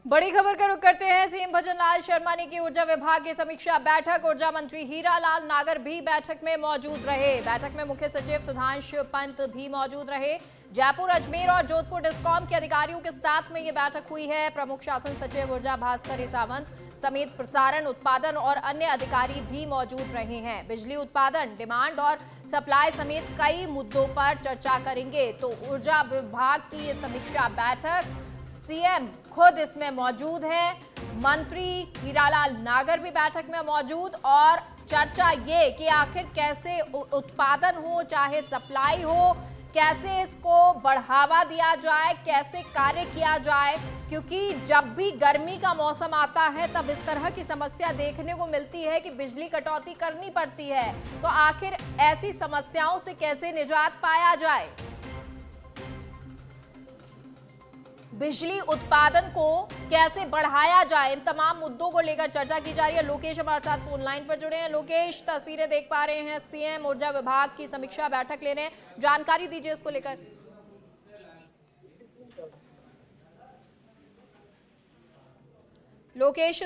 बड़ी खबर का रुख करते हैं। सीएम भजनलाल शर्मा ने की ऊर्जा विभाग की समीक्षा बैठक। ऊर्जा मंत्री हीरालाल नागर भी बैठक में मौजूद रहे। बैठक में मुख्य सचिव सुधांशु पंत भी मौजूद रहे। जयपुर, अजमेर और जोधपुर डिस्कॉम के अधिकारियों के साथ में ये बैठक हुई है। प्रमुख शासन सचिव ऊर्जा भास्कर सावंत समेत प्रसारण, उत्पादन और अन्य अधिकारी भी मौजूद रहे हैं। बिजली उत्पादन, डिमांड और सप्लाई समेत कई मुद्दों पर चर्चा करेंगे। तो ऊर्जा विभाग की ये समीक्षा बैठक, सीएम खुद इसमें मौजूद है, मंत्री हीरालाल नागर भी बैठक में मौजूद, और चर्चा ये कि आखिर कैसे उत्पादन हो चाहे सप्लाई हो, कैसे इसको बढ़ावा दिया जाए, कैसे कार्य किया जाए, क्योंकि जब भी गर्मी का मौसम आता है तब इस तरह की समस्या देखने को मिलती है कि बिजली कटौती करनी पड़ती है। तो आखिर ऐसी समस्याओं से कैसे निजात पाया जाए, बिजली उत्पादन को कैसे बढ़ाया जाए, इन तमाम मुद्दों को लेकर चर्चा की जा रही है। लोकेश हमारे साथ फोन लाइन पर जुड़े हैं। लोकेश, तस्वीरें देख पा रहे हैं, सीएम ऊर्जा विभाग की समीक्षा बैठक ले रहे हैं, जानकारी दीजिए इसको लेकर। लोकेश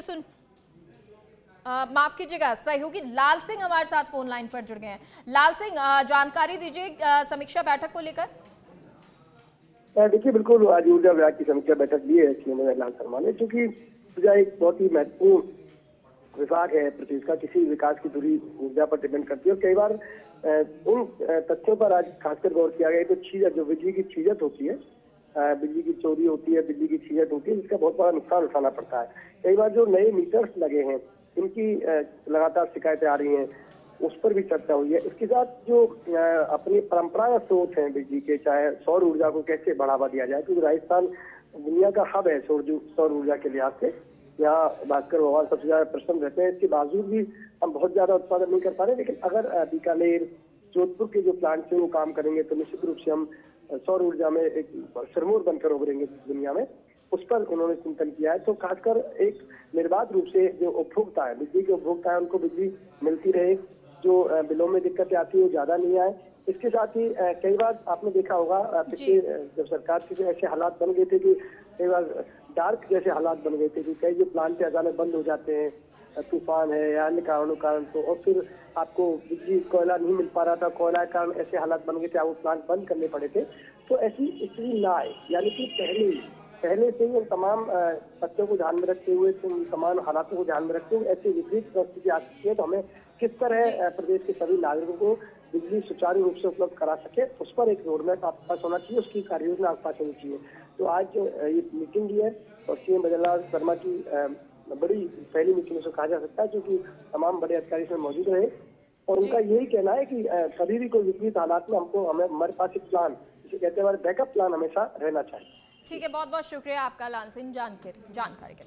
माफ कीजिएगा, सहयोगी लाल सिंह हमारे साथ फोन लाइन पर जुड़ गए हैं। लाल सिंह, जानकारी दीजिए समीक्षा बैठक को लेकर। देखिए, बिल्कुल आज ऊर्जा विभाग की समीक्षा बैठक ली है सीएम भजनलाल शर्मा ने, क्योंकि ऊर्जा एक बहुत ही महत्वपूर्ण विभाग है। प्रदेश का किसी विकास की धुरी ऊर्जा पर डिपेंड करती है और कई बार उन तथ्यों पर आज खासकर गौर किया गया। तो छीजत, जो बिजली की छीजत होती है, बिजली की चोरी होती है, बिजली की छीजत होती है, जिसका बहुत बड़ा नुकसान उठाना पड़ता है। कई बार जो नए मीटर्स लगे हैं, इनकी लगातार शिकायतें आ रही हैं, उस पर भी चर्चा हुई है। इसके साथ जो अपनी परंपरागत स्रोत हैं बिजली के, चाहे सौर ऊर्जा को कैसे बढ़ावा दिया जाए, क्योंकि राजस्थान दुनिया का हब है सौर ऊर्जा के लिहाज से। यहाँ भास्कर भगवान सबसे ज्यादा प्रसन्न रहते हैं। इसके बावजूद भी हम बहुत ज्यादा उत्पादन नहीं कर पा रहे, लेकिन अगर बीकानेर, जोधपुर के जो प्लांट से वो काम करेंगे तो निश्चित रूप से हम सौर ऊर्जा में एक सिरमौर बनकर उभरेंगे दुनिया में। उस पर उन्होंने चिंतन किया है। तो खासकर एक निर्बाध रूप से जो उपभोक्ता है, बिजली के उपभोक्ता है, उनको बिजली मिलती रहे, जो बिलों में दिक्कतें आती है वो ज्यादा नहीं आए। इसके साथ ही कई बार आपने देखा होगा, पिछले जब सरकार के ऐसे हालात बन गए थे कि कई बार डार्क जैसे हालात बन गए थे कि कई जो प्लांट अचानक बंद हो जाते हैं, तूफान है या अन्य कारणों कारण, तो और फिर आपको बिजली, कोयला नहीं मिल पा रहा था, कोयला के कारण ऐसे हालात बन गए थे, वो प्लांट बंद करने पड़े थे। तो ऐसी स्थिति ना आए, यानी कि पहले से ही तमाम तथ्यों को ध्यान में रखते हुए, तमाम हालातों को ध्यान में रखते हुए ऐसी विपरीत परिस्थिति आ सकती है, तो हमें किस तरह प्रदेश के सभी नागरिकों को बिजली सुचारू रूप से उपलब्ध करा सके, उस पर एक रोडमैप आपके पास होना चाहिए, उसकी कार्य योजना आपके पास होनी चाहिए। तो आज ये मीटिंग ली है और सीएम भजनलाल शर्मा की बड़ी पहली मीटिंग से कहा जा सकता है, क्योंकि तमाम बड़े अधिकारी इसमें मौजूद रहे और उनका यही कहना है कि कभी भी कोई विपरीत हालात में हमारे पास एक प्लान, जिसे कहते हैं हमारे बैकअप प्लान, हमेशा रहना चाहिए। ठीक है, बहुत बहुत शुक्रिया आपका लाल सिंह जानकारी के